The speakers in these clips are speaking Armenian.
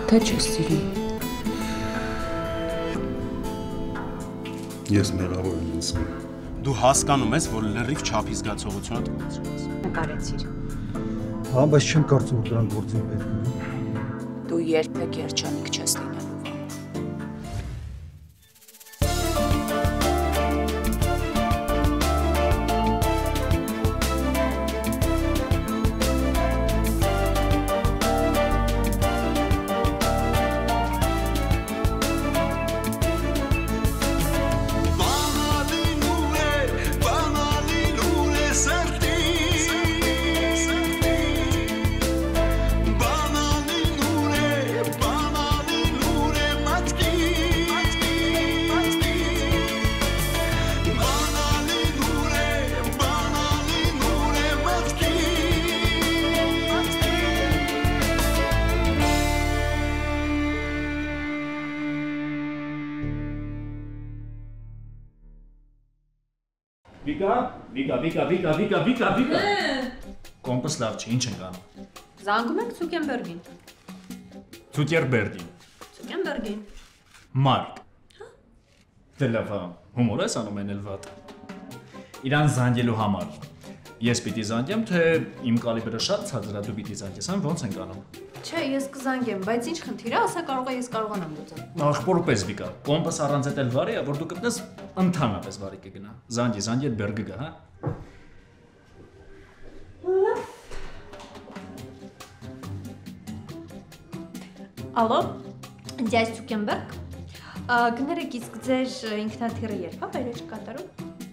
Թե չես սիրում։ Ես մեղավոր եմ ինձ։ Դու հասկանում ես, որ լրիվ չափի զգացողությունը տվեցրել ես։ Նկարեցիր։ Հա, բայց չեմ կարծում, որ դրան գործին պետք է։ Դու երբեք երջանիկ չես լինելու։ Վիկա, Կոմպաս լավ չի, ինչ ենք անում։ Զանգում ենք Ցուկենբերգին։ Ցուկենբերգին։ Մարկ։ Դե լավ, հումոր ես անում են էլ վատ։ Իրան զանգելու համար։ Ես պիտի զանգեմ, թե իմ կալիբրը շատ ցածր է, դու պիտի զանգես, ոնց ենք անում։ Չէ, ես կզանգեմ, բայց ինչ խնդիր է, ասա կարող է ես կարողանամ լուծել։ Ախպոր պես Վիկա, կոմպաս առանց էլ վարի է, որ դու կտնես ընդհանրապես վարի կգնա։ Զանգի, այդ բերգը գա, հա։ Ալո, դյաս Ցուկենբերգ։ Գներեք, իսկ ձեր ինքնաթիռը երբ է վայրեջք կատարում։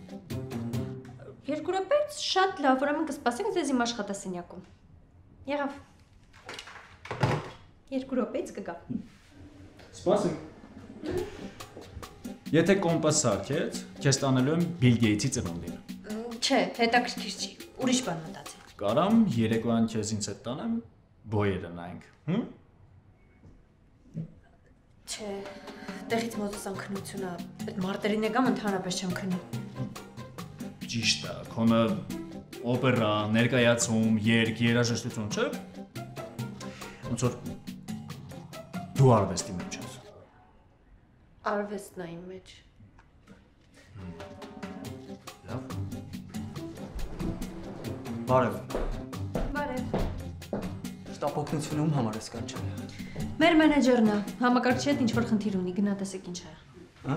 2 րոպեից շատ լավ, ուրեմն կսպասենք ձեզ իմ աշխատասենյակում։ Եղավ։ 2 րոպեից կգա։ Սպասենք։ Եթե կոմպաս սարքեց, քեզ տանելու եմ Բիլ Գեյթսի ծնունդին։ Չէ, հետաքրքիր չի, ուրիշ բան մտածել։ Կարամ երեկոյան քեզ ինձ հետ տանեմ, բոյերը նայենք, Չէ, տեղից մոզոսան քննությունը, այդ մարտերին եկամ ընդհանրապես չեմ քնի։ Ճիշտ է, քոնը օպերա, ներկայացում, երգ, երաժշտություն, չէ՞։ Ոնց որ դու արվեստի մեջ ես։ Արվեստն է իմ մեջ։ Լավ։ Բարև։ Բարև։ Շտապօգնությունը ում համար ես կանչել։ Մեր մենեջերն է, համակարգչի հետ ինչ-որ խնդիր ունի, գնա տեսեք ինչ է։ Հա։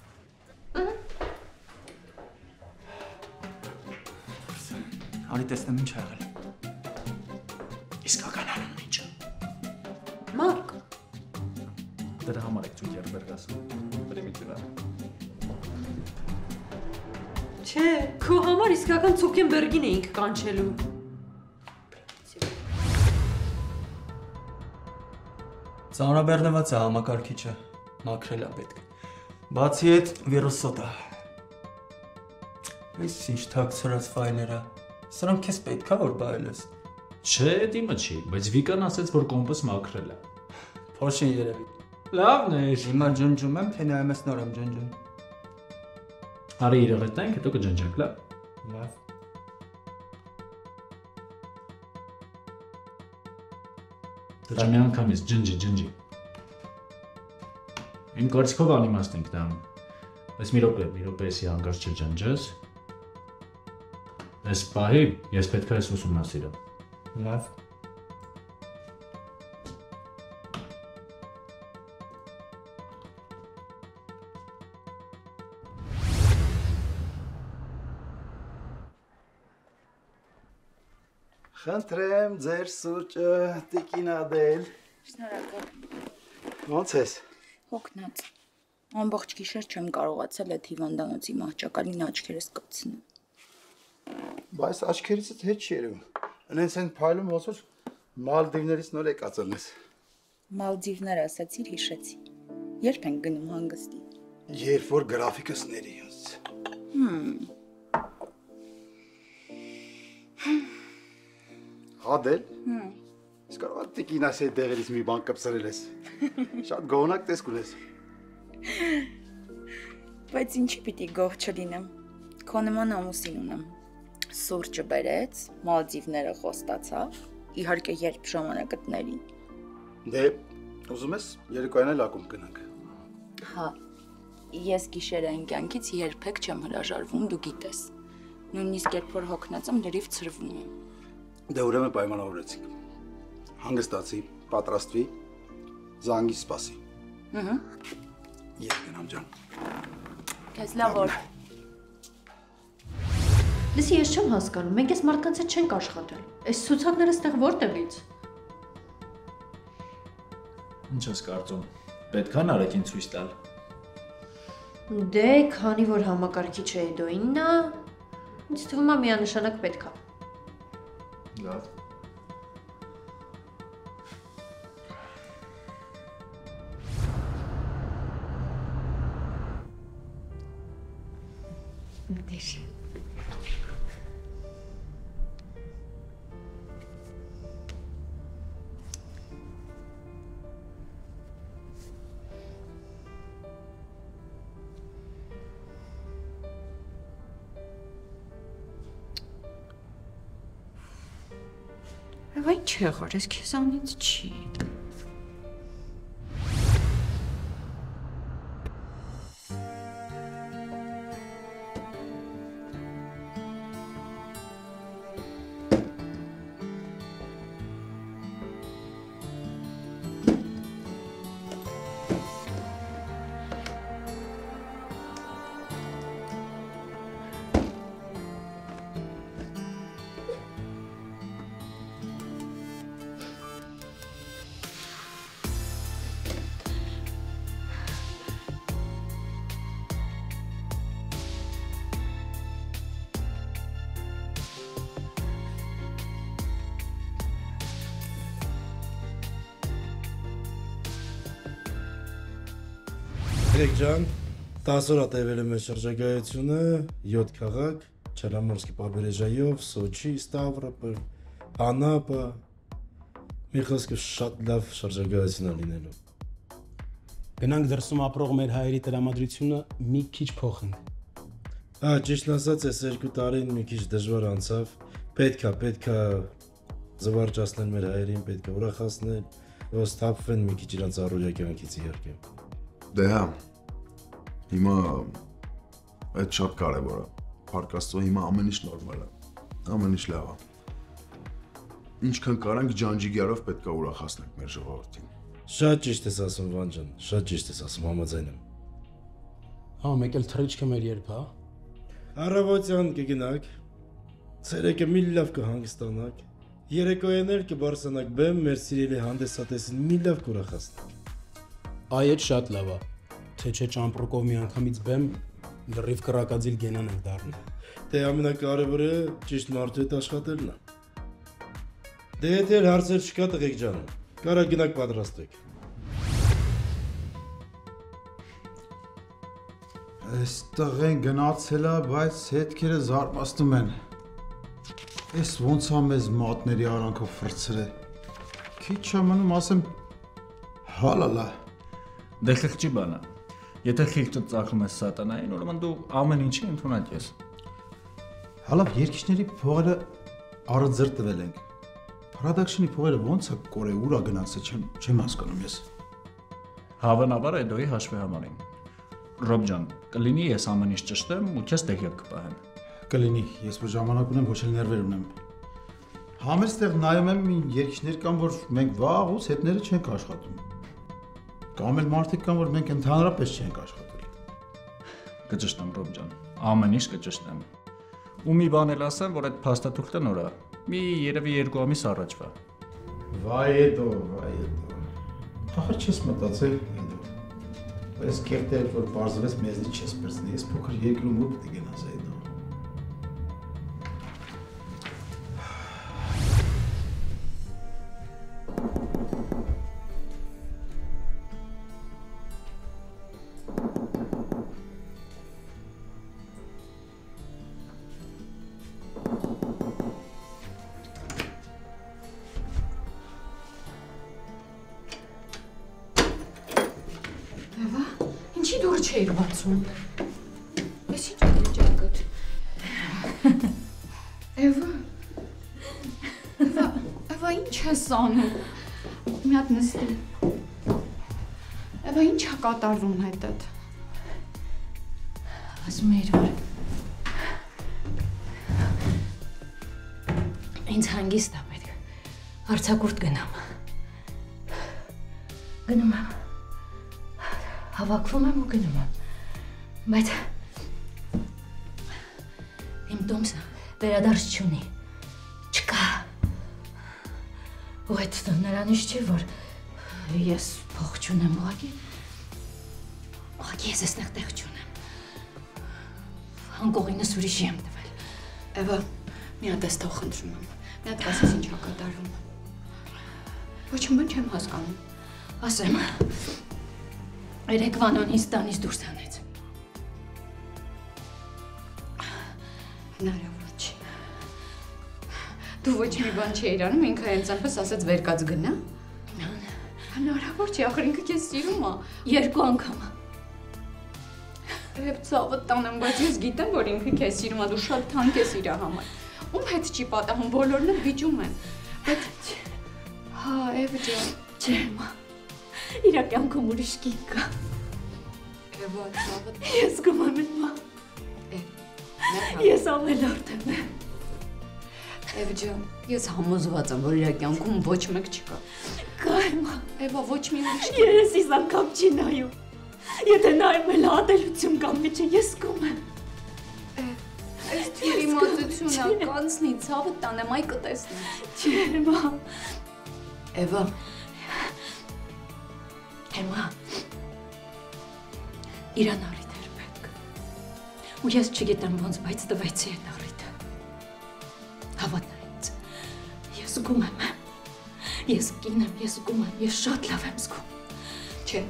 Արի տեսնեմ ինչ ա եղել։ Իսկական անունն ինչ է։ Մարկ։ Դրա համար եք Ցուկենբերգ ասում։ Պրիմիտիվ է։ Չէ, քո համար իսկական Ցուկենբերգին էինք կանչելու։ Ծանրաբեռնված է համակարգիչը, մաքրել է պետք։ Բացի այդ վիրուսոտ է։ Այս ինչ թաքցրած ֆայլեր է։ Սրանք քեզ պետք է որ բայելես։ Չէ, դիմը չի, բայց Վիկան ասաց, որ կոմպաս մաքրել է։ Փոշին երևի։ Լավն է։ Հիմա ջնջում եմ, թե նայում ես նոր եմ ջնջում։ Արի իրար հետ տանք, հետո կջնջենք, լավ։ Լավ։ Դրա մի անգամից ջնջի։ Իմ կարծիքով անիմաստ ենք դա։ Այս մի րոպեի հանգած չջնջես։ Այս պահի ես պետք է այս ուսումնասիրեմ։ Լավ։ Խնդրեմ ձեր սուրճը, տիկին Ադել։ Շնորհակալ։ Ոնց ես։ Հոգնած։ Ամբողջ գիշեր չեմ կարողացել այդ հիվանդանոցի մահճակալին աչքերս կպցնել։ Բայց աչքերիցդ հետ չի երևում։ Հենց են փայլում ոնց որ Մալդիվներից նոր եկածն ես։ Մալդիվներ ասացիր, հիշեցի։ Երբ ենք գնում հանգստի։ Երբ որ գրաֆիկս ների ես։ Ադել։ Իսկ կարող է տիկին ասել դեղերից մի բան կպցրել ես։ Շատ գողնակ տեսք ունես։ Բայց ինչի պիտի գող չլինեմ։ Քո նման ամուսին ունեմ։ Սուրճը բերեց, Մալդիվները խոստացավ, իհարկե երբ ժամանակը տների։ Դե Ուզում ես երեկոյան էլ ակումբ գնանք։ Հա, ես գիշերային կյանքից երբեք չեմ հրաժարվում, դու գիտես։ Նույնիսկ երբ որ հոգնած եմ, լրիվ ցրվում եմ։ Դե ուրեմն պայմանավորեցինք։ Հանգստացի, պատրաստվի, զանգի սպասի։ Ես գնամ ջան։ Քեզ լավ օր։ Լսի, ես չեմ հասկանում, մենք այս մարդկանց հետ չենք աշխատել։ Այս ցուցակները ստեղ որտեղից։ Ինչ ես կարծում, պետք է Նարեկին ցույց տալ։ Դե, քանի որ համակարգիչը Էդոինն է, ինձ թվում է միանշանակ պետք է։ Լավ։ Դեր։ Վայ չեղար, ես քեզանից չի։ Գրեգ ջան, 10 օր տևել է մեր շրջագայությունը, 7 քաղաք, Չերնոմորսկի Պաբերեժայով, Սոչի, Ստավրոպոլ, Անապա։ Մի խոսքով շատ լավ շրջագայություն է լինելու։ Գնանք դրսում ապրող մեր հայերի տրամադրությունը մի քիչ փոխենք։ Ճիշտն ասած, այս 2 տարին մի քիչ դժվար անցավ։ Պետք է զվարճացնել մեր հայերին, պետք է ուրախացնել, որ ստապվեն մի քիչ իրանց առօրյա կյանքից իհարկե։ Դե հա, հիմա այդ շատ կարևոր է, փառք Աստծո, հիմա ամեն ինչ նորմալ է, ամեն ինչ լավ է։ Ինչքան կարանք ջանջիգյարով պետք է ուրախացնենք մեր ժողովրդին։ Շատ ճիշտ ես ասում, Վան ջան, շատ ճիշտ ես ասում, համաձայն եմ։ Հա, մեկ էլ թռիչքը մեր երբ, հա։ Առավոտյան կգնաք, ցերեկը մի լավ կհանգստանաք, երեկոյան էլ կբարձրանաք բեմ, մեր սիրելի հանդեսատեսին մի լավ կուրախացնենք։ Այ այդ շատ լավ է, թե չէ ճամպրուկով մի անգամից բեմ, լրիվ կրակածիլ գենան ենք դառնում։ Դե ամենակարևորը ճիշտ մարդու հետ աշխատելն է։ Դե եթե էլ հարցեր չկա, տղեկ ջան, կարա գնաք պատրաստեք։ Այս տղեն գնացել է, բայց հետքերը զարմացնում են։ Այս ոնց է մեզ մատների արանքով ֆրցրել։ Քիչ ժամանում ասեմ հալալա։ Դե խղճի բանա։ Եթե խիղճը ծախում ես սատանային, ուրեմն դու ամեն ինչի ընդունակ ես։ Հալավ երկիշների փողերը առձր տվել ենք։ Production-ի փողերը ոնց է կորե ուրա գնացել, չեմ հասկանում ես։ Հավանաբար Էդոյի հաշվի համարին։ Ռոբ ջան, կլինի ես ամեն ինչ ճշտեմ ու քեզ տեղյակ կպահեմ։ Կլինի, ես որ ժամանակ ունեմ, ոչ էլ ներվեր ունեմ։ Համերստեղ նայում եմ երկիշներ կան, որ մենք վաղուց հետները չենք աշխատում։ Կամ էլ մարդիկ կան, որ մենք ընդհանրապես չենք աշխատել։ Կճշտեմ Ռոբ ջան, ամեն ինչ կճշտեմ։ Ու մի բան էլ ասեմ, որ այդ փաստաթուղթը նոր է։ Մի երևի 2 ամիս առաջվա։ Վայ Էդո։ Ախր չես մտածել Էդո։ Այս կերտել որ բարձրես մեզնի չես բրցնի, ես փոքր երկրում ուր պետք է գնաս Էդո։ Ինչի դուրը չէիր բացում։ Ես ինչ եմ ջակդ։ Էվա ինչ ես անում։ Մի հատ նստի։ Էվա ինչ է կատարվում հետդ։ Ասում էիր, որ ինձ հանգիստ է պետք, արձակուրդ գնամ։ Գնում եմ, հավաքվում եմ ու գնում եմ, բայց իմ Տոմսը վերադարձ չունի, չկա։ Ու այդ նրանից չի, որ ես փող չունեմ ուղղակի ես այստեղ տեղ չունեմ։ Անկողինս ուրիշի եմ տվել։ Էվա, մի հատ ես թող խնդրում եմ, մի հատ ասես ինչ է կատարվում։ Ոչ մի բան չեմ հասկանում։ Ասեմ, երեկվան ինձ տանից դուրս հանեց։ Հնարավոր չի։ Դու ոչ մի բան չէիր անում, ինքը հենց այնպես ասեց վերկաց գնա։ Հնարավոր չի, ախր ինքը քեզ սիրում է։ 2 անգամ։ Եվ ցավը տանեմ, բայց ես գիտեմ, որ ինքը քեզ սիրում է, դու շատ թանկ ես իր համար։ Ում հետ չի պատահում, բոլորն էլ վիճում են։ Բայց հա, Էվա ջան, չեմ։ Իր կյանքում ուրիշ կին կա։ Էվա, ցավը։ Ես գումեմ մա։ Ես ավելորդ եմ։ Էվա ջան, ես համոզված եմ, որ իր կյանքում ոչ մեկ չկա։ Կա եմա։ Էվա, ոչ մի ուրիշ։ Երեսիս անգամ չի նայում։ Եթե նայում էլ ատելություն կամ միջը, ես գում եմ։ Այս թիրիմացությունը կանցնի, ցավը տանեմ, այ կտեսնեմ։ Չեմա։ Էվա։ Էմա։ Իրան առիթ էր պետք։ Ու ես չգիտեմ ոնց, բայց տվեցի այդ առիթը։ Հավատնա ինձ։ Ես գում եմ։ Ես կին եմ, ես գում եմ, ես շատ լավ եմ զգում։ Չէ։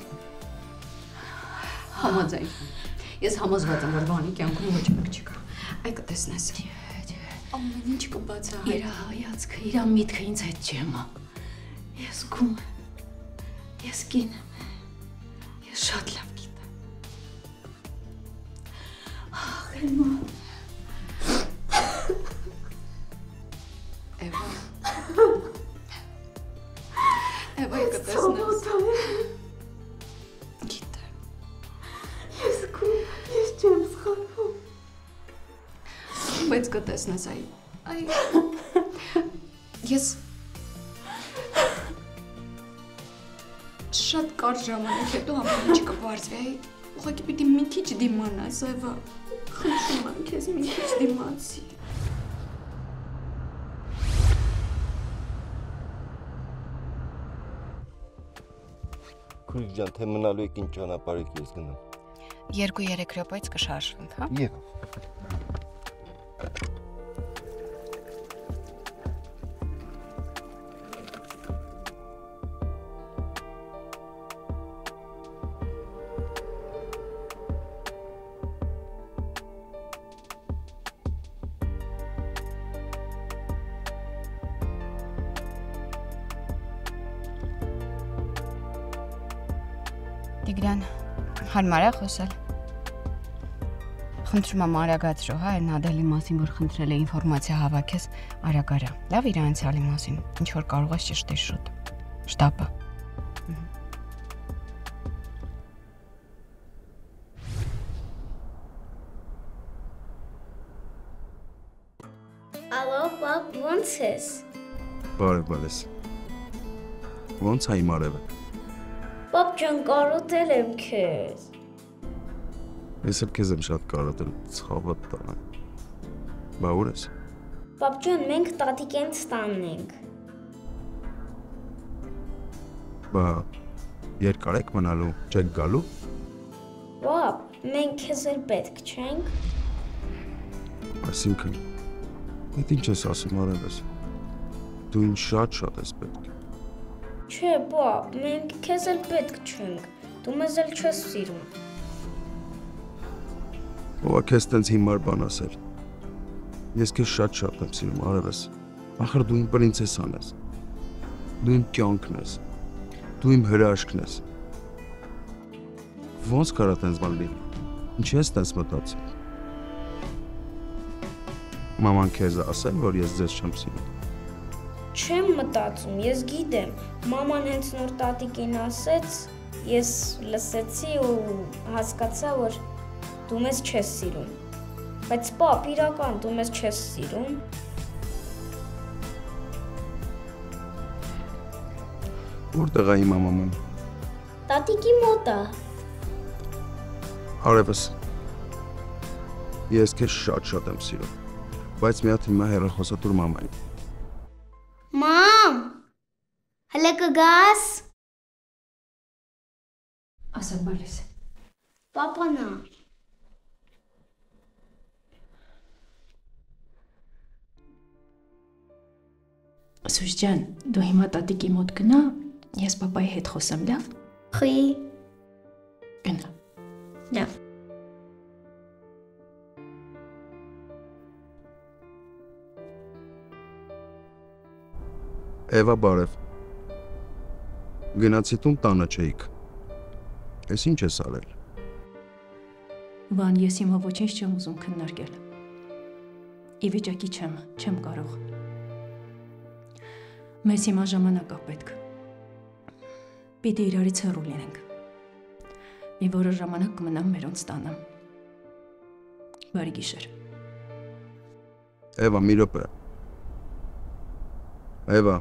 Համաձայն։ Ես համոզված եմ, որ բանի կյանքում ոչ մեկ չկա։ Այ կտեսնես։ Ամեն ինչ կբացահայտվի։ Իր հայացքը, իր միտքը ինձ հետ չի եմա։ Ես գում եմ։ Ես կին եմ։ Ես շատ լավ գիտեմ։ Ախ, եմա։ Էվա։ Էվա, կտեսնես։ Չեմ սխալվում։ Բայց կտեսնես այ ես շատ կարճ ժամանակ հետո ամեն ինչ կբարձվի, ուղղակի պիտի մի քիչ դիմանաս, Էվա, խնդրում եմ քեզ մի քիչ դիմացի։ Քույր ջան, թե մնալու եք ինչ ճանապարհ եք ես գնամ։ 2-3 րոպեից կշարժվենք, հա։ Եկավ։ Տիգրան, հարմար է խոսել։ Խնդրում եմ արագացրու, հա, այն Ադելի մասին, որ խնդրել է ինֆորմացիա հավաքես, արագ արա։ Լավ իր անցյալի մասին, ինչ որ կարող ես ճշտել շուտ։ Շտապը։ Ալո, պապ, ո՞նց ես։ Բարև բալես։ Ոնց է իմ արևը։ Պապ ջան, կարոտել եմ քեզ։ Ես էլ քեզ եմ շատ կարոտել, ցավը տանը։ Բա ուր ես։ Պապ ջան, մենք տատիկենց տանն ենք։ Բա երկար եք մնալու, չեք գալու։ Պապ, մենք քեզ էլ պետք չենք։ Այսինքն, այդ ինչ ես ասում արևես։ Դու ինձ շատ ես պետք։ Չէ, պապ, մենք քեզ էլ պետք չենք։ Դու մեզ էլ չես սիրում։ Ո՞վ է քեզ տենց հիմար բան ասել։ Ես քեզ շատ եմ սիրում, արևես։ Ախր դու իմ պրինցեսան ես։ Դու իմ կյանքն ես։ Դու իմ հրաշքն ես։ Ոնց կարա տենց բան լինի։ Ինչ ես տենց մտածում։ Մաման քեզ ասել, որ ես ձեզ չեմ սիրում։ Չեմ մտածում, ես գիտեմ։ Մաման հենց նոր տատիկին ասեց, Ես լսեցի ու հասկացա, որ դու մեզ չես սիրում։ Բայց պապ, իրական դու մեզ չես սիրում։ Որտեղ է իմ մաման։ Տատիկի մոտ է։ Արևս։ Ես քեզ շատ եմ սիրում, բայց մի հատ հիմա հեռախոսատուր մամային։ Մամ, հələ կգաս։ Ասա բալես։ Պապանա։ Սույս ջան, դու հիմա տատիկի մոտ գնա, ես պապայի հետ խոսեմ, լավ։ Խի։ Գնա։ Լավ։ Էվա բարև։ Գնացի տուն տանը չէիք։ Ես ինչ ես արել։ Վան, ես հիմա ոչինչ չեմ ուզում քննարկել։ Ի վիճակի չեմ կարող։ Մեզ հիմա ժամանակ է պետք։ Պիտի իրարից հեռու լինենք։ Մի որոշ ժամանակ կմնամ մերոնց տանը։ Բարի գիշեր։ Էվա, մի րոպե։ Էվա։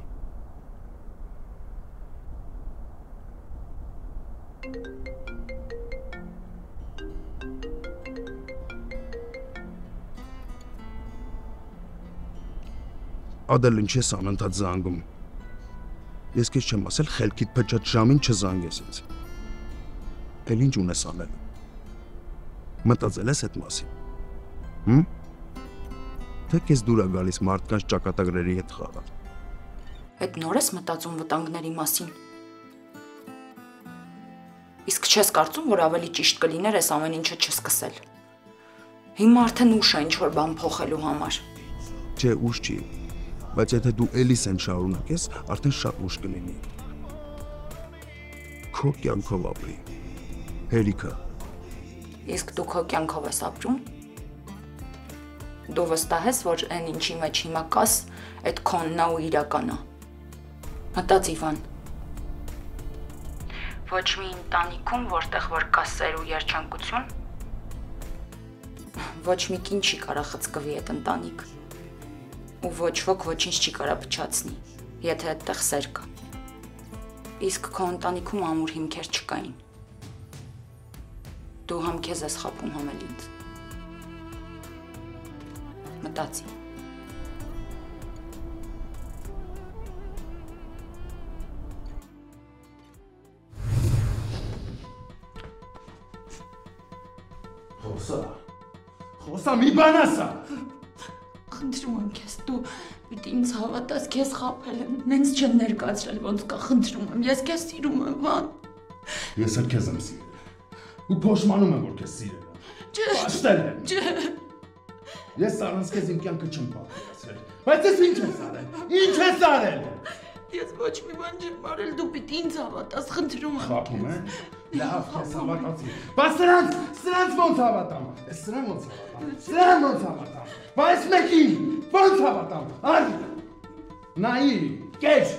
Ադել ինչ ես անընդհատ զանգում։ Ես քեզ չեմ ասել խելքիդ փչած ժամին չզանգես ինձ։ Էլ ինչ ունես անել։ Մտածել ես այդ մասին։ Թե քեզ դուր է գալիս մարդկանց ճակատագրերի հետ խաղալ։ Այդ նոր ես մտածում վտանգների մասին։ Իսկ չես կարծում, որ ավելի ճիշտ կլիներ այս ամեն ինչը չսկսել։ Հիմա արդեն ուշ է ինչ-որ բան փոխելու համար։ Չէ, ուշ չի։ Բայց եթե դու էլիս են շարունակես, արդեն շատ ուշ կլինի։ Քո կյանքով ապրի։ Հերիքը։ Իսկ դու քո կյանքով ես ապրում։ Դու վստահ ես, որ այն ինչի մեջ հիմա կաս, այդ քոնն է ու իրական է։ Մտած Իվան։ Ոչ մի ընտանիքում, որտեղ որ կա սեր ու երջանկություն, ոչ մի կին չի կարող խցկվի այդ ընտանիք։ Ու ոչ ոք ոչինչ չի կարող փչացնի, եթե այդտեղ սեր կա։ Իսկ քո ընտանիքում ամուր հիմքեր չկային։ Դու համ քեզ ես խաբում, համ էլ ինձ։ Մտածի։ Խոսա մի բան ասա։ Խնդրում եմ քեզ, դու պիտի ինձ հավատաս, քեզ խաբել եմ, նենց չեն ներկայացրել, ոնց կա, խնդրում եմ, ես քեզ սիրում եմ, Վան։ Ես էլ քեզ եմ սիրել։ Ու փոշմանում եմ, որ քեզ սիրել եմ։ Չէ։ Պաշտել եմ։ Չէ։ Ես առանց քեզ իմ կյանքը չեմ պատկերացրել։ Բայց ես ինչ ես արել։ Ինչ ես արել։ Ես ոչ մի բան չեմ արել, դու պիտի ինձ հավատաս, խնդրում եմ։ Խաբում եմ։ Լավ, քեզ հավատացի։ Բայց սրանց ոնց հավատամ։ Ես սրան ոնց հավատամ։ Սրան ոնց հավատամ։ Բայց մեկին ոնց հավատամ։ Արի։ Նայի, կեջ։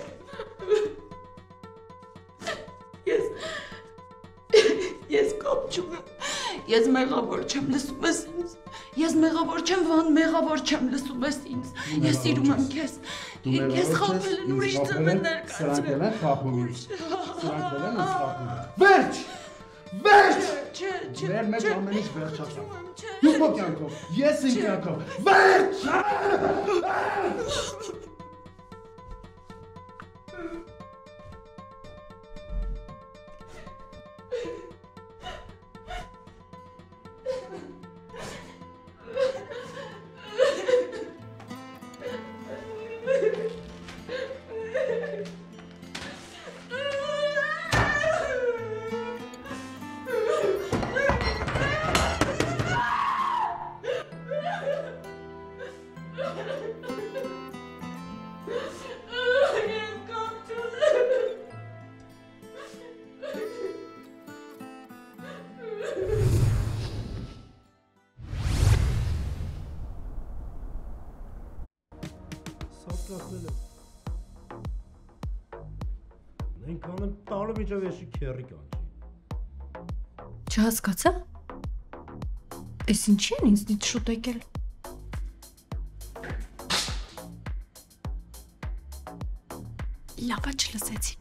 Ես կապ չունեմ։ Ես մեղավոր չեմ, լսում ես ինձ։ Ես մեղավոր չեմ, Վան, մեղավոր չեմ, լսում ես ինձ։ Ես սիրում եմ քեզ։ Ես խաբել եմ ուրիշ ծնը ներկայացրել։ Սրանք էլ են խաբում ինձ։ Սրանք էլ են խաբում։ Վերջ։ Վերջ։ Չէ։ Մեր մեջ ամեն ինչ վերջացավ։ Դու քո կյանքով, ես իմ կյանքով։ Վերջ։ Այնքան տալու միջով էսի քերի կանչի։ Չհասկացա։ Էս ինչի են ինձնից շուտ եկել։ Լավա չլսեցի։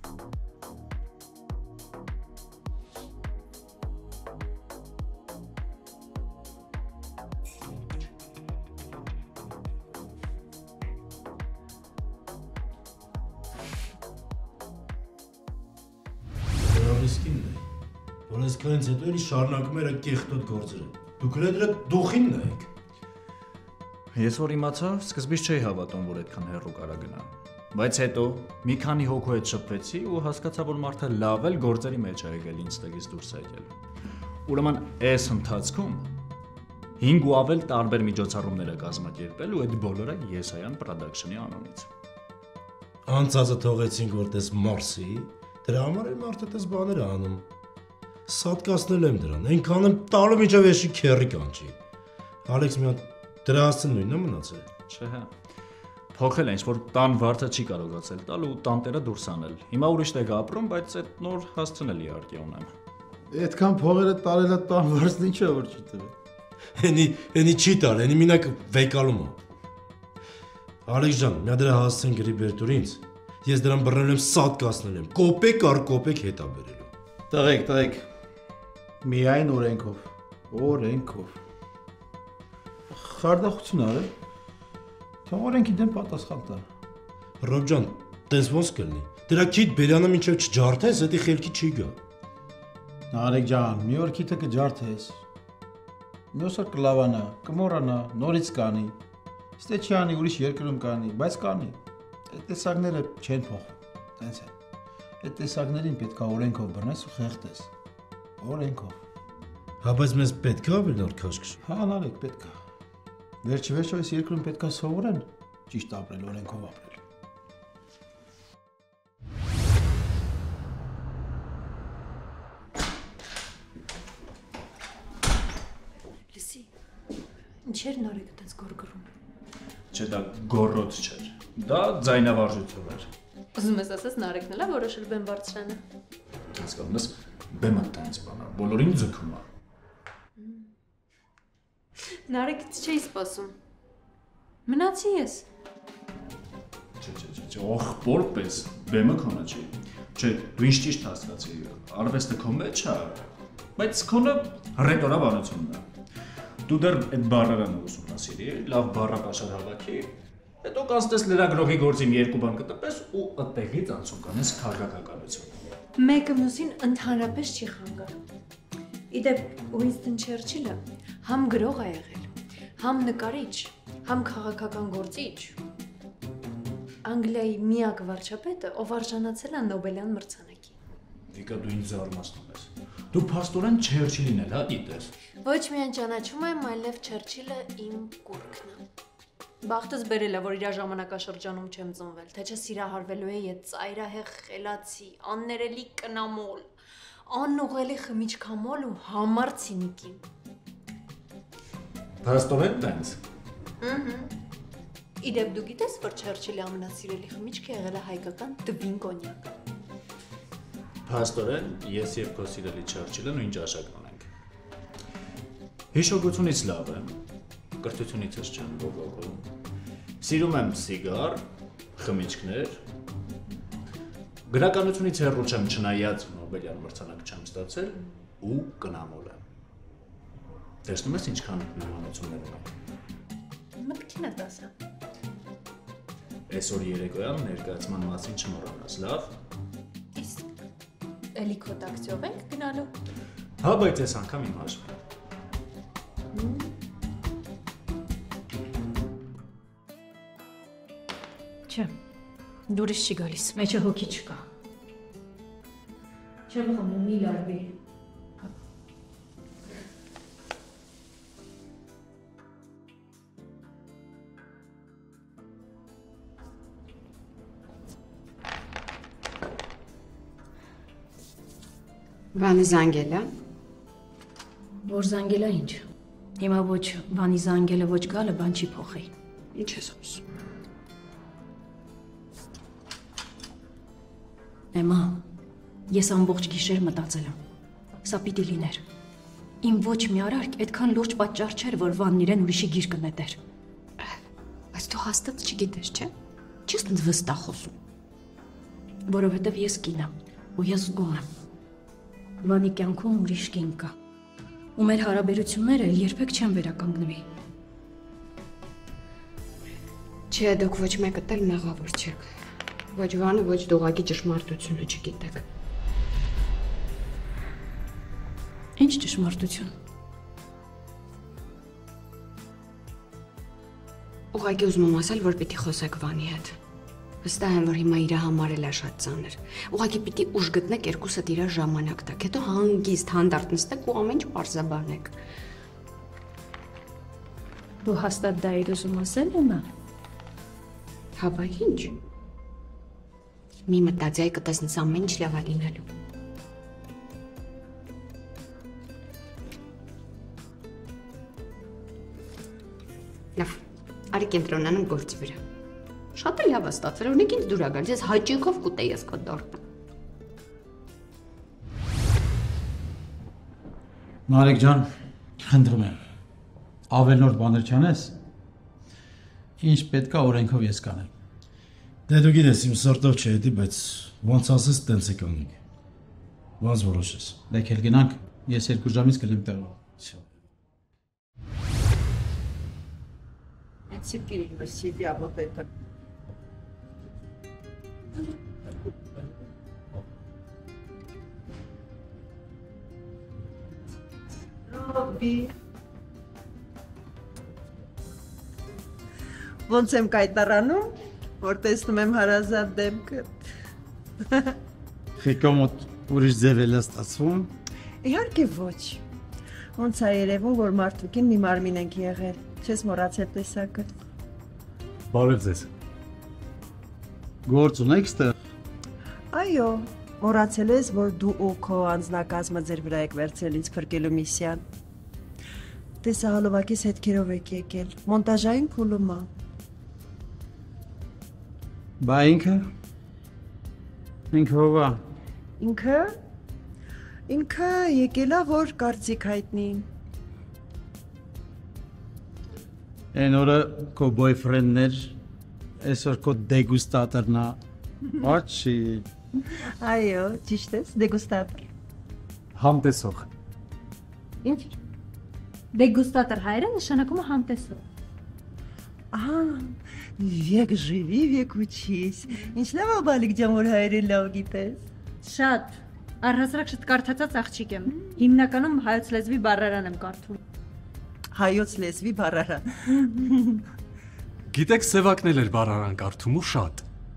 Այսքանից հետո էլի շարունակում էր այդ կեղտոտ գործերը։ Դուք էլ դրա դոխինն եք։ Ես որ իմացա, սկզբից չէի հավատում, որ այդքան հեռու կարա գնա։ Բայց հետո մի քանի հոգու հետ շփվեցի ու հասկացա, որ մարդը լավ էլ գործերի մեջ է եկել, ինձ տեղից դուրս է եկել։ Ուրեմն այս ընթացքում 5 ու ավել տարբեր միջոցառումներ է կազմակերպել ու այդ բոլորը Եսայան Production-ի անունից։ Անցածը թողեցինք որտես Մարսի, դրա համար էլ մարդը դες բաներ է անում։ Սատկացնել եմ դրան, այնքան եմ տալու միջև էշի քերի կանչի։ Ալեքս մի հատ դրա հասցն նույնն է մնացել։ Չէ։ Փոխել են, որ տան վարձը չի կարողացել տալ ու տանտերը դուրս անել։ Հիմա ուրիշ տեղ ապրում, բայց այդ նոր հասցն էլ իհարկե ունեմ։ Այդքան փողերը տարելա տան վարձն ինչ է որ չի տվել։ Էնի չի տալ, էնի մինակ վեկալում է։ Ալեքս ջան, մի դրա հասցեն գրի բեր դուր ինձ։ Ես դրան բռնել եմ, սատկացնել եմ։ Կոպեկ առ կոպեկ հետա բերելու։ Տղեկ։ Միայն օրենքով։ Խարդախություն արել։ Թող օրենքի դեմ պատասխան տա։ Ռոբ ջան, տես ոնց կլինի։ Դրա քիթ բերանը մինչև չջարդես, դա խելքի չի գա։ Նարեկ ջան, մի օր քիթը կջարդես։ Մյուսը կլավանա, կմոռանա, նորից կանի։ Ստե չի անի, ուրիշ երկրում կանի, բայց կանի։ Այդ տեսակները չեն փոխվում։ Տենց է։ Այդ տեսակներին պետք է օրենքով բռնես ու խեղդես։ Օրենքով։ Հա, բայց մեզ պետք է ավելի նոր քաշքշ։ Հա, նարեկ պետք է։ Վերջիվերջո այս երկրում պետք է սովորեն ճիշտ ապրել, օրենքով ապրել։ Լսի, ինչեր նարեկը տենց գորգռում։ Չէ, դա գոռոց չէր։ Դա ձայնավարժություն էր։ Ուզում ես ասես նարեկն էլա որոշել բեմ բարձրանը։ Հասկանում ես, բեմը տենց բան է, բոլորին ձգում է։ Նարեկից չէի սպասում։ Մնացի ես։ Չէ, ողբոր պես, բեմը քոնը չի։ Չէ, դու ինչ ճիշտ հասկացի, արվեստը քո մեջ է, բայց քոնը ռետորաբանությունն է։ Դու դեռ այդ բառերանը ուսումնասիրի, լավ բառապաշար հավաքի, հետո կանցնես լրագրողի գործին երկու բան կտպես ու այդտեղից անցում կանես քաղաքականություն։ Մեկը մյուսին ընդհանրապես չի խանգարում։ Իդեպ Ուինստոն Չերչիլը համ գրող է եղել, համ նկարիչ, համ քաղաքական գործիչ։ Անգլիայի միակ վարչապետը, ով արժանացել է Նոբելյան մրցանակի։ Վիկա, դու ինձ զարմացնում ես։ Դու փաստորեն Չերչիլին էլ հա դիտես։ Ոչ միայն ճանաչում եմ, այլև Չերչիլը իմ կուռքն է։ Բախտս բերել է, որ իր ժամանակաշրջանում չեմ ծնվել, թե չէ սիրահարվելու էի այդ ծայրահեղ խելացի, աններելի կնամոլ, անուղելի խմիչքամոլ ու համառ ցինիկին։ Փաստորեն տենց։ Իդեպ դու գիտես, որ Չերչիլի ամենասիրելի խմիչքը եղել է հայկական տվին կոնյակ։ Փաստորեն ես եւ քո սիրելի Չերչիլը նույն ճաշակն ունենք։ Հիշողությունից լավ եմ, կրթությունից չեմ ողողում։ Սիրում եմ սիգար, խմիչքներ։ Գրականությունից հեռու չեմ, չնայած Նոբելյան մրցանակ չեմ ստացել ու կնամոլ եմ։ Տեսնում ես ինչքան նմանություններ ունենք։ Մտքին է տասը։ Այսօր երեկոյան ներկայացման մասին չմոռանաս, լավ։ Իսկ էլի քո տաքսիով ենք գնալու։ Հա, բայց այս անգամ իմ հաշվին։ Չէ, դուրս չի գալիս, մեջը հոգի չկա։ Չեմ խմում, մի լարվի։ Վանի զանգելա։ Որ զանգելա ինչ։ Հիմա ոչ բանի զանգելը ոչ գալը բան չի փոխի։ Ինչ ես խոսում։ Էմա, ես ամբողջ գիշեր մտածել եմ։ Սա պիտի լիներ։ Իմ ոչ մի արարք այդքան լուրջ պատճառ չէր, որ Վանն իրեն ուրիշի գիր կնետեր։ Բայց դու հաստատ չգիտես, չէ՞։ Չես ինձ վստահ խոսում։ Որովհետև ես կին եմ, ու ես զգում եմ։ Վանի կյանքում ուրիշ կին կա։ Ու մեր հարաբերությունները էլ երբեք չեն վերականգնվի։ Չէ, դուք ոչ մեկը էլ մեղավոր չեք։ Ոչ Վանը, ոչ դուղակի ճշմարտությունը չգիտեք։ Ինչ ճշմարտություն։ Ուղղակի ուզում եմ ասել, որ պիտի խոսեք Վանի հետ։ Վստահ եմ, որ հիմա իր համար էլ է շատ ծանր։ Ուղղակի պիտի ուժ գտնեք երկուսդ իրար ժամանակ տակ, հետո հանգիստ հանդարտ նստեք ու ամեն ինչ պարզաբանեք։ Դու հաստատ դա իր ուզում ասել ունա։ Հա, բայց ինչ։ Մի մտածի այ կտեսնես ամեն ինչ լավ է լինելու։ Լավ, արի կենտրոնանում գործի վրա։ Շատ էլ լավ է ստացվել, օրինակ ինձ դուր ա գալիս, ես հաճույքով կուտեի ես քո տորտը։ Նարեկ ջան, խնդրում եմ, ավելնորդ բաներ չանես, ինչ պետք է օրենքով ես կանեմ։ Դե դու գիտես, իմ սրտով չէ էդի, բայց ոնց ասես տենց է կանենք։ Ոնց որոշես։ Դեք էլ գնանք, ես 2 ժամից կլինեմ տեղում։ Теперь вы себя вот это. Ռոբի Ոնց եմ կայտարանում, որ տեսնում եմ հարազատ դեմքը։ Խիկո մոտ ուրիշ ձև էլ է ստացվում։ Իհարկե ոչ։ Ոնց է երևում, որ մարդուկին մի մարմին ենք եղել։ Չես մոռացել տեսակը։ Բարև ձեզ։ Գործ ունեք ստեղ։ Այո, մոռացել ես, որ դու ու քո անձնակազմը ձեր վրա եք վերցրել ինձ փրկելու միսիան։ Տեսահոլովակից հետքերով եք եկել, մոնտաժային փուլում է։ Բա ինքը ով է։ Ինքը եկել է, որ կարծիք հայտնի։ Այն օրը քո boyfriend-ն էր, այսօր քո դեգուստատորն է։ Ոչի։ Այո, ճիշտ ես, դեգուստատոր։ Համտեսող։ Ինչ։ Դեգուստատոր հայերը նշանակում է համտեսող։ Ահա, վեք живи, վեք учись։ Ինչ լավ է բալիկ ջան, որ հայերեն լավ գիտես։ Շատ։ Առհասարակ շատ կարդացած աղջիկ եմ։ Հիմնականում հայոց լեզվի բառարան եմ կարդում։ Հայոց լեզվի բառարան։ Գիտեք, սևակն էլ էր բառարան կարդում ու շատ։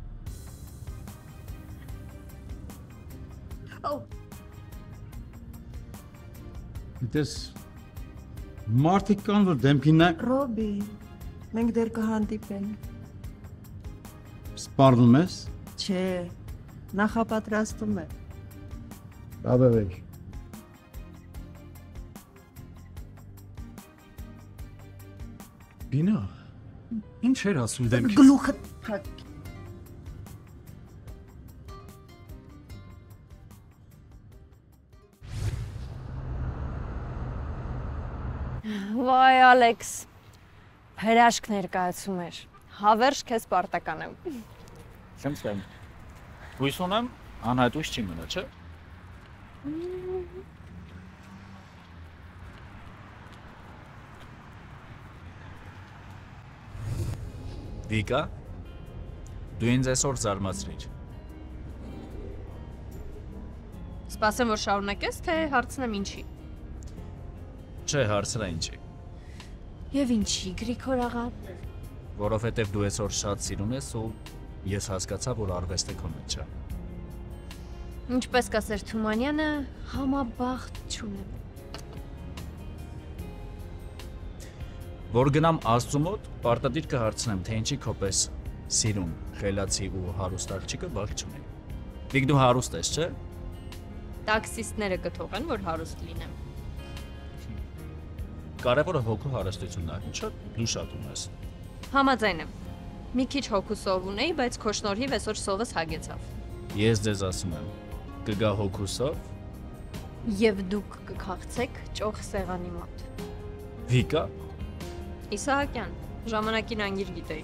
Դες մարդիկ կան, որ դեմքին նա Ռոբի, մենք դեռ կհանդիպենք։ Սպառնում ես։ Չէ, նախապատրաստում եմ։ Աբևեք։ Բինա, ինչ էր ասում դեմքից։ Գլուխը փակ։ Վայ Ալեքս, հրաշք ներկայացում էր, հավերժ քեզ պարտական եմ։ Շմսեմ, հույս ունեմ, անհայտ ուշ չի մնա, չէ։ Վիկա, դու ինձ այսօր զարմացրիր։ Սպասեմ, որ շարունակես, թե հարցնեմ ինչի։ Չէ, հարցրա ինչի։ Եվ ինչի, Գրիգոր աղա։ Որովհետև դու այսօր շատ սիրուն ես ու ես հասկացա, որ արվեստը քո մեջ է։ Ինչպես կասեր Թումանյանը, համաբախտ չունեմ։ Որ գնամ Աստծու մոտ, պարտադիր կհարցնեմ, թե ինչի քո պես սիրուն, խելացի ու հարուստ աղջիկը բախ չունի։ Վիկ դու հարուստ ես, չէ։ Տաքսիստները կթողեն, որ հարուստ լինեմ։ Կարևորը հոգու հարստությունն է, ինչը դու շատ ունես։ Համաձայն եմ։ Մի քիչ հոգու սով ունեի, բայց քո շնորհիվ այսօր սովս հագեցավ։ Ես ձեզ ասում եմ, կգա հոգու սով Եվ դուք կքաղցեք ճոխ սեղանի մոտ։ Վիկա։ Իսահակյան, ժամանակին անգիր գիտեի։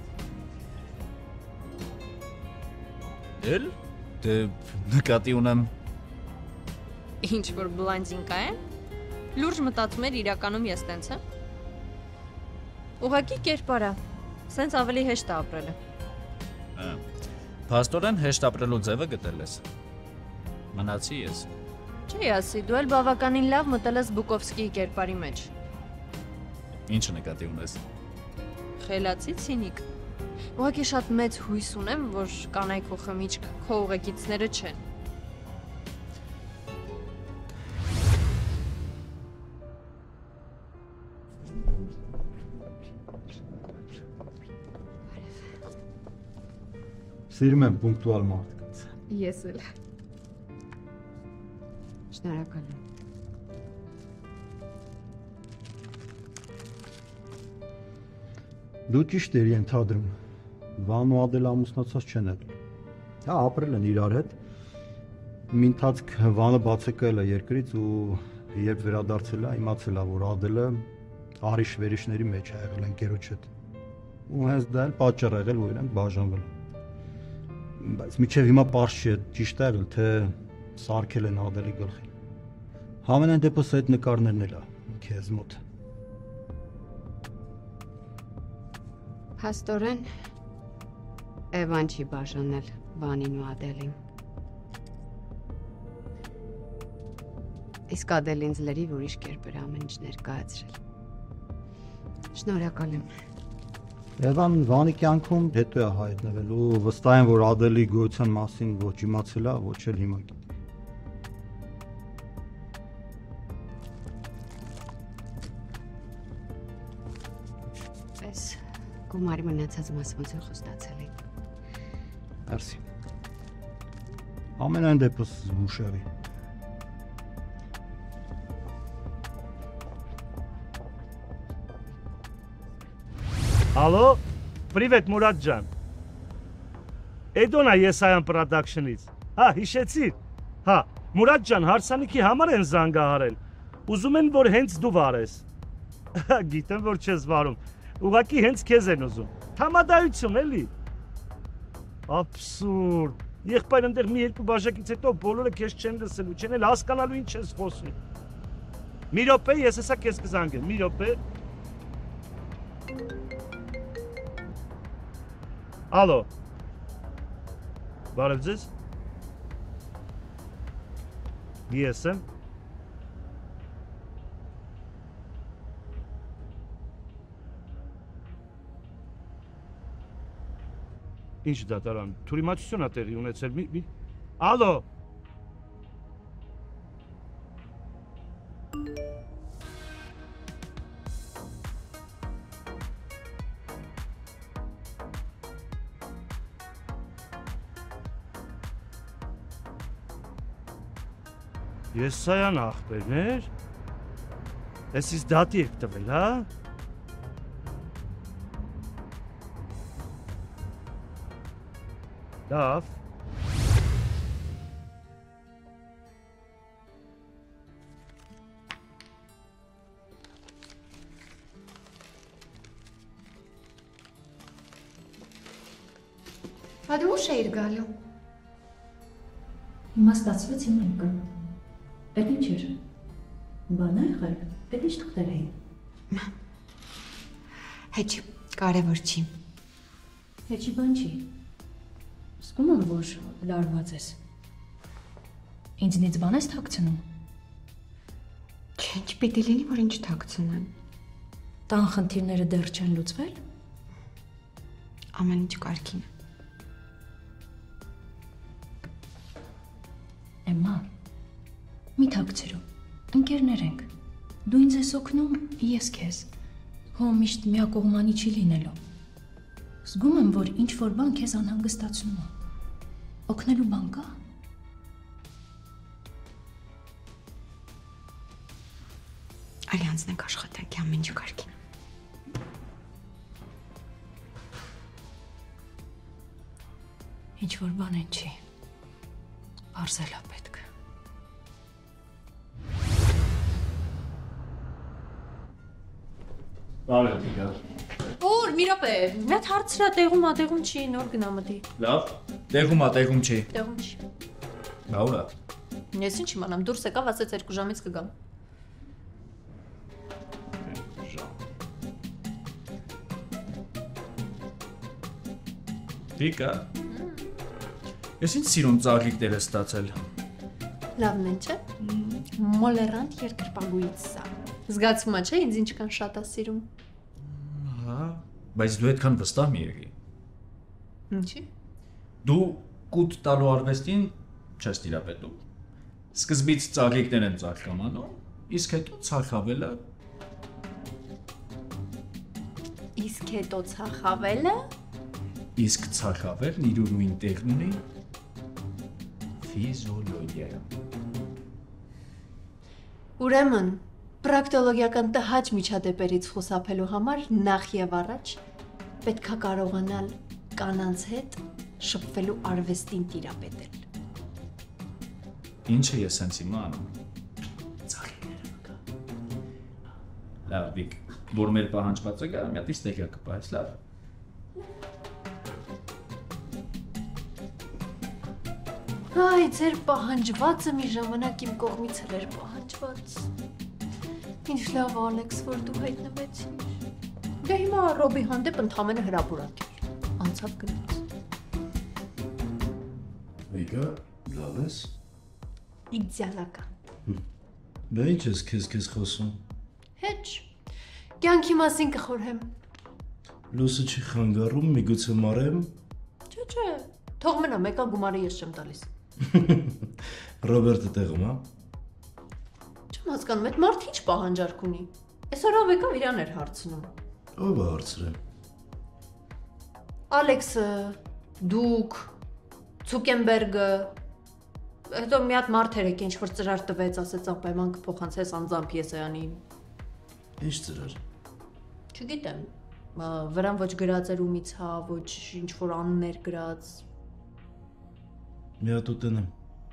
Էլ դե նկատի ունեմ Ինչ որ բլանդինկա է։ Լուրջ մտածում էր իրականում ես տենց եմ։ Ուղղակի կերպարա։ Սենց ավելի հեշտ է ապրելը։ Փաստորեն հեշտ ապրելու ձևը գտել ես։ Մնացի ես։ Չի ասի, դու էլ բավականին լավ մտել ես Բուկովսկիի կերպարի մեջ։ Ինչ նկատի ունես։ Խելացի ցինիկ։ Ուղղակի շատ մեծ հույս ունեմ, որ կանայք ու խմիչք քո ուղեկիցները չեն։ Սիրում եմ պունկտուալ մարդկանց։ Ես էլ։ Շնորհակալ եմ։ Դու ճիշտ ես ենթադրում։ Վանն ու Ադելը ամուսնացած չեն եղել։ Հա, ապրել են իրար հետ։ Մի ընթացք Վանը բացեկել է երկրից ու երբ վերադարձել է, իմացել է, որ Ադելը արիշ-վերիշների մեջ է եղել ընկերոջ հետ։ Ու հենց դա էլ պատճառ եղել, որ իրանք բաժանվել են։ Բայց միջև հիմա պարզ չի ճիշտ է եղել, թե սարքել են Ադելի գլխին։ Համենայն դեպս այդ նկարներն էլ է քեզ մոտ։ Փաստորեն Էվան չի բաժանել Վանին ու Ադելին։ Իսկ Ադելին զլերի ուրիշ կերպ էր ամեն ինչ ներկայացրել։ Շնորհակալ եմ։ Էվան Վանի կյանքում հետո է հայտնվել ու վստահ եմ, որ Ադելի գոյության մասին ոչ իմացել է, ոչ էլ հիմա գիտի։ Պես գումարի մնացած մասը ոնց է խոստացել եք։ Մերսի։ Ամենայն դեպս զուշերի։ Алло, привет, Мурат ջան։ Էդոնա Եսայան Production-ից։ Հա, հիշեցի։ Հա, Մուրատ ջան, հարսանիքի համար են զանգահարել։ Ուզում են, որ հենց դու վարես։ Գիտեմ, որ չես վարում։ Ուղղակի հենց քեզ են ուզում։ Համադայություն էլի։ Աբսուրդ։ Եղբայր ընդեղ մի երկու բաժակից հետո բոլորը քեզ չեն լսելու, չեն էլ հասկանալու ինչ ես խոսում։ Մի րոպե, ես հեսա քեզ կզանգեմ։ Մի րոպե։ Ալո։ Բարև ձեզ։ Ես եմ։ Ինչ դատարան, թուրիմացություն ա տեղի ունեցել, Ալո։ Եսայան ախպերներ, ես իս դատի եք տվել, հա? Լավ։ Հա դու ուշ էիր գալու։ Հիմա ստացվեց իմ ընկը։ Այդ ինչ էր։ Բան է եղել, այդ ինչ թղթեր էին։ Հեչ, կարևոր չի։ Հեչի բան չի։ Զգում եմ, որ լարված ես։ Ինձնից բան ես թաքցնում։ Չէ, չպիտի լինի, որ ինչ թաքցնեմ։ Տան խնդիրները դեռ չեն լուծվել։ Ամեն ինչ կարգին է։ Էմմա, մի թաքցրու, ընկերներ ենք, դու ինձ ես օգնում, ես քեզ, հո միշտ միակողմանի չի լինելու, զգում եմ, որ ինչ-որ բան քեզ անհանգստացնում է, օգնելու բան կա? Այլ անցնենք աշխատանքի ամեն ինչ կարգին։ Ինչ-որ բան են չի, պարզել է պետք։ Բարև դիգա։ Օր, մի րոպե, մի հատ հարցրա տեղում չի, նոր գնա մտի։ Լավ, տեղում չի։ Տեղում չի։ Բա ուրա։ Ես ինչ իմանամ, դուրս եկավ, ասեց 2 ժամից կգամ։ Դիգա։ Ես ինչ սիրուն ծաղիկներ ես ստացել։ Լավն են, չէ՞։ Մոլերանտ երկրպագույց սա։ Զգացվում է, չէ՞, ինձ ինչքան շատ է սիրում։ Հա, բայց դու այդքան վստահ մի եղի։ Ինչի՞։ Դու կուտ տալու արվեստին չես տիրապետում։ Սկզբից ծաղիկներ են ծաղկամանում, իսկ հետո ցախավելը։ Իսկ հետո ցախավելը։ Իսկ ցախավելն իր ուրույն տեղն ունի ֆիզիոլոգիայում։ Ուրեմն, պրակտոլոգիական տհաճ միջադեպերից խուսափելու համար նախ եւ առաջ պետքա կարողանալ կանանց հետ շփվելու արվեստին տիրապետել։ Ինչ է ես հենց հիմա անում։ Ծաղիկները մկա։ Լավ, դիք, որ մեր պահանջվածը գա, մի հատ ստեգա կպահես, լավ։ Այ, ձեր պահանջվածը մի ժամանակ իմ կողմից էլ էր պահանջված։ Ինչ լավ Ալեքս, որ դու հայտնվեցիր։ Դե հիմա Ռոբի հանդեպ ընդամենը հրապուրակ էր։ Անցավ գնաց։ Վիգա, լավ ես։ Իդեալական։ Բա ինչ ես քեզ խոսում։ Հեչ։ Կյանքի մասին կխորհեմ։ Լուսը չի խանգարում, միգուցե մարեմ։ Չէ, թող մնա, մեկա գումարը ես չեմ տալիս։ Ռոբերտը տեղում, հա։ Չեմ հասկանում, այդ մարդ ինչ պահանջարկ ունի։ Այսօր ով եկավ իրան էր հարցնում։ Ով է հարցրել։ Ալեքսը, դուք, Ցուկենբերգը, հետո մի հատ մարդ էր եկել, ինչ-որ ծրար տվեց, ասեց անպայման կփոխանցես անձամբ Եսայանին։ Ինչ ծրար։ Չգիտեմ, վրան ոչ գրած էր ումից հա, ոչ ինչ-որ անուններ գրած։ Մի հատ ուտենեմ։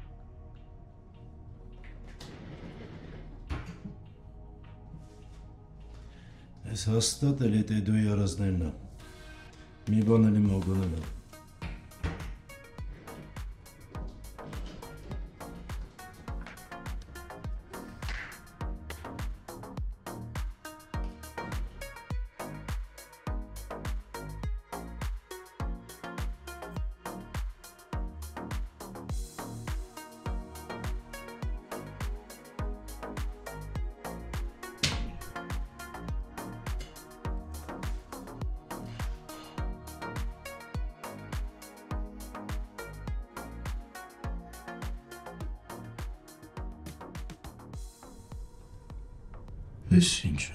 Ես հաստատ էլ էդ էդոյի արազներն է։ Մի բան էլ իմ հոգոնել է։ Ես ինչը։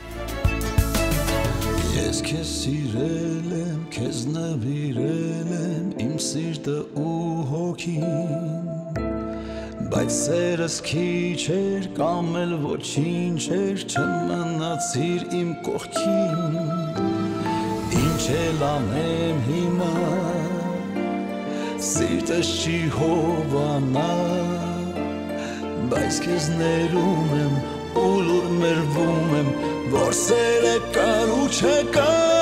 Ես քեզ սիրել եմ, քեզ նվիրել եմ, իմ սիրտը ու հոգին, բայց սերս քիչ էր, կամ էլ ոչինչ էր, չմնացիր իմ կողքին, ինչ էլ անեմ հիմա, սիրտս չի հովանա, բայց քեզ ներում եմ, ու լուր մերվում եմ, որ սերը կար ու չկար